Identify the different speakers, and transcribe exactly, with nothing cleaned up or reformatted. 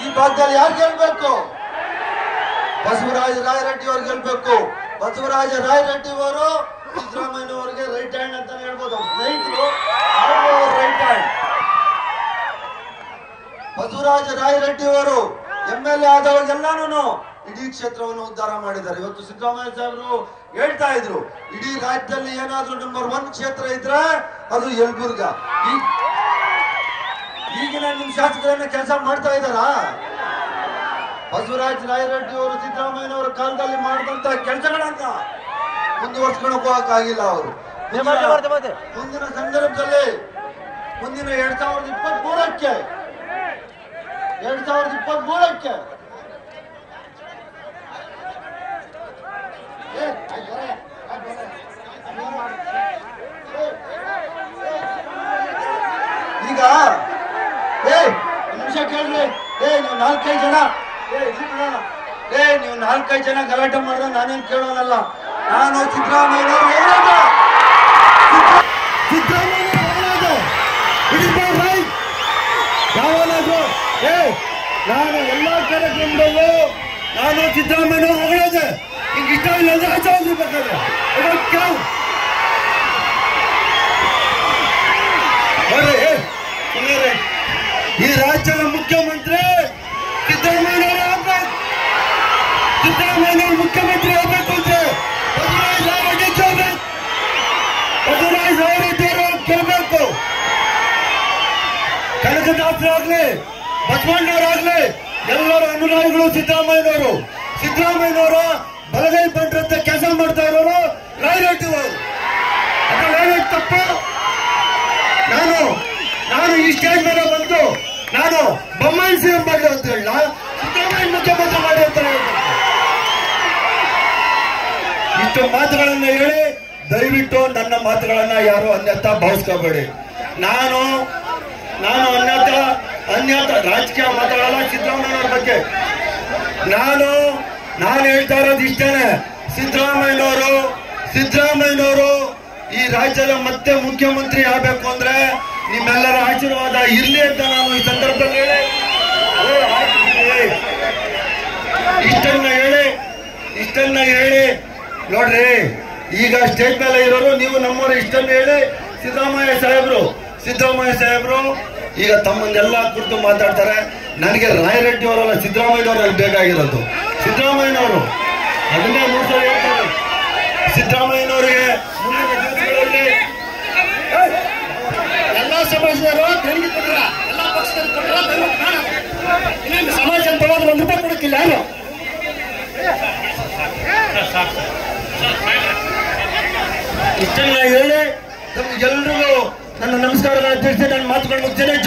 Speaker 1: ಈ ಭಾಗದಲ್ಲಿ ಯಾರು ಗೆಲ್ಬೇಕು? ಬಸವರಾಜ ರಾಯರೆಡ್ಡಿ ಅವರು ಗೆಲ್ಬೇಕು. ಬಸವರಾಜ ರಾಯರೆಡ್ಡಿ ಅವರು ಸಿದ್ದರಾಮಯ್ಯ ಅವರಿಗೆ ರೈಟ್ ಹ್ಯಾಂಡ್ ಅಂತ ಹೇಳ್ಬೋದು. ಸ್ನೇಹಿತರು ರೈಟ್ ಹ್ಯಾಂಡ್. ಬಸವರಾಜ ರಾಯರೆಡ್ಡಿ ಅವರು ಎಂ ಎಲ್ ಎ ಆದವಾಗೆಲ್ಲಾನು ಇಡೀ ಕ್ಷೇತ್ರವನ್ನು ಉದ್ಧಾರ ಮಾಡಿದ್ದಾರೆ. ಇವತ್ತು ಸಿದ್ದರಾಮಯ್ಯ ಸಾಹೇಬರು ಹೇಳ್ತಾ ಇದ್ರು, ಇಡೀ ರಾಜ್ಯದಲ್ಲಿ ಏನಾದ್ರೂ ನಂಬರ್ ಒನ್ ಕ್ಷೇತ್ರ ಇದ್ರೆ ಅದು ಯಲಬುರ್ಗಾ. ಈಗಿನ ನಿಮ್ ಶಾಸಕರನ್ನ ಕೆಲಸ ಮಾಡ್ತಾ ಇದ್ದಾರಾ? ಬಸವರಾಜ ರಾಯರೆಡ್ಡಿ ಅವರು ಸಿದ್ದರಾಮಯ್ಯನವರ ಕಾಲದಲ್ಲಿ ಮಾಡಿದಂತ ಕೆಲಸಗಳನ್ನ ಮುಂದುವರ್ಸ್ಕೊಂಡು ಹೋಗಕ್ಕಾಗಿಲ್ಲ. ಅವರು ಮುಂದಿನ ಸಂದರ್ಭದಲ್ಲಿ ಮುಂದಿನ ಎರಡ್ ಸಾವಿರದ ಇಪ್ಪತ್ತ್ ಮೂರಕ್ಕೆ ಎರಡ್ ಸಾವಿರದ ಇಪ್ಪತ್ತ್ ಮೂರಕ್ಕೆ ಈಗ ಏ ನಿಮಿಷ ಕೇಳ್ರಿ. ಏ ನೀವು ನಾಲ್ಕೈದು ಜನ ಏ ನೀವು ನಾಲ್ಕೈದು ಜನ ಗಲಾಟೆ ಮಾಡಿದ್ರೆ ನಾನೇನ್ ಕೇಳೋನಲ್ಲ. ನಾನು ಸಿದ್ದರಾಮಯ್ಯ
Speaker 2: ಏ ನಾನು ಎಲ್ಲಾ ಕಾರ್ಯಕ್ರಮದಲ್ಲೂ ನಾನು ಸಿದ್ದರಾಮಯ್ಯ ಹೊಗಳೋದೆ. ಈಗ ಇಷ್ಟ ಇಲ್ಲ ಆಚೆ ಹೋಗಿರ್ಬೇಕಾದ್ರೆ ಈ ರಾಜ್ಯದ ಮುಖ್ಯಮಂತ್ರಿ ಸಿದ್ದರಾಮಯ್ಯ ಆಗ್ಬೇಕು. ಸಿದ್ದರಾಮಯ್ಯ ಮುಖ್ಯಮಂತ್ರಿ ಆಗ್ಬೇಕು ಅಂದ್ರೆ ಬಸವರಾಜ ರಾಯರೆಡ್ಡಿ ಗೆಲ್ಬೇಕು. ಬಸವರಾಜ ರಾಯರೆಡ್ಡಿ ಅವರು ಗೆಲ್ಬೇಕು. ಕನಕದಾಸರಾಗ್ಲಿ ಬಸವಣ್ಣವರಾಗ್ಲಿ ಎಲ್ಲರ ಅನುರಾಗಿಗಳು ಸಿದ್ದರಾಮಯ್ಯನವರು. ಸಿದ್ದರಾಮಯ್ಯನವರ ಬಲಗೈ ಬಂದ್ರಂತೆ ಕೆಲಸ ಮಾಡ್ತಾ ಇರೋರು ರಾಯರೆಡ್ಡಿ ಅವರು. ಅದ್ರಲ್ಲಿ ತಪ್ಪು. ನಾನು ನಾನು ಈ ಸ್ಟೇಜ್ ಮೇಲೆ ಬಂದು ನಾನು ಬೊಮ್ಮಾಯಿ ಸಿಎಂ ಮಾಡಿ ಅಂತ ಹೇಳ, ಸಿದ್ದರಾಮಯ್ಯ ಮುಖ್ಯಮಂತ್ರಿ ಮಾಡಿ ಅಂತ ಹೇಳ್ಬೇಕು. ಇಷ್ಟು ಮಾತುಗಳನ್ನ ಹೇಳಿ ದಯವಿಟ್ಟು ನನ್ನ ಮಾತುಗಳನ್ನ ಯಾರು ಅನ್ಯತಾ ಭಾವಿಸ್ಕೋಬೇಡಿ. ನಾನು ನಾನು ಅನ್ಯತಾ ಅನ್ಯತಾ ರಾಜಕೀಯ ಮಾತಾಡಲ್ಲ ಸಿದ್ದರಾಮಯ್ಯನವ್ರ ಬಗ್ಗೆ. ನಾನು ನಾನು ಹೇಳ್ತಾ ಇರೋದು ಇಷ್ಟೇನೆ, ಸಿದ್ದರಾಮಯ್ಯನವರು ಸಿದ್ದರಾಮಯ್ಯನವರು ಈ ರಾಜ್ಯದ ಮತ್ತೆ ಮುಖ್ಯಮಂತ್ರಿ ಆಗ್ಬೇಕು ಅಂದ್ರೆ ನಿಮ್ಮೆಲ್ಲರ ಆಶೀರ್ವಾದ ಇರ್ಲಿ ಅಂತ ನಾನು ಈ ಸಂದರ್ಭದಲ್ಲಿ ಹೇಳಿ ಇಷ್ಟನ್ನ ಹೇಳಿ ಇಷ್ಟನ್ನ ಹೇಳಿ ನೋಡ್ರಿ. ಈಗ ಸ್ಟೇಜ್ ಮೇಲೆ ಇರೋರು ನೀವು ನಮ್ಮವರು ಇಷ್ಟನ್ನ ಹೇಳಿ ಸಿದ್ದರಾಮಯ್ಯ ಸಾಹೇಬ್ರು ಸಿದ್ದರಾಮಯ್ಯ ಸಾಹೇಬ್ರು ಈಗ ತಮ್ಮನ್ನೆಲ್ಲ ಕುರಿತು ಮಾತಾಡ್ತಾರೆ. ನನಗೆ ರಾಯರೆಡ್ಡಿ ಅವರಲ್ಲ ಸಿದ್ದರಾಮಯ್ಯನವರಲ್ಲಿ ಬೇಕಾಗಿರೋದು. ಸಿದ್ದರಾಮಯ್ಯನವರು ಅದನ್ನೇ ಮೂರು ಸಲ ಹೇಳ್ತಾರೆ. ಸಿದ್ದರಾಮಯ್ಯನವರಿಗೆ ಮುಂದಿನ ದಿವಸಗಳಲ್ಲಿ ಎಲ್ಲ ಸಮಾಜದವರು ತೆರಿಗೆ ಕೊಟ್ಟರ ಎಲ್ಲ ಪಕ್ಷದವರು ಕೊಟ್ಟರ ಇನ್ನೊಂದು ಸಮಾಜ ಅಂತ ಹೋದ್ರೆ ಒಂದು ರೂಪಾಯಿ ಕೊಡಕ್ಕಿಲ್ಲ. ಯಾರು ಇಷ್ಟೆಲ್ಲ ಹೇಳಿ ತಮ್ಗೆಲ್ರಿಗೂ ನನ್ನ ನಮಸ್ಕಾರಗಳ ತಿಳಿಸಿ ನನ್ನ ಮಾತುಗಳು ಮುಗಿಸ್ತೇನೆ.